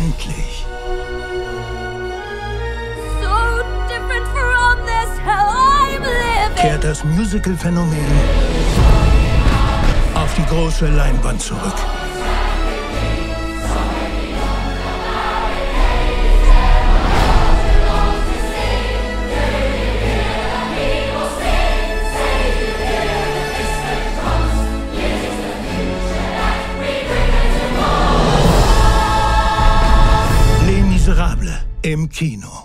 Endlich. So different from this hell I'm living. Kehrt das Musical-Phänomen auf die große Leinwand zurück. Les Miserables im Kino.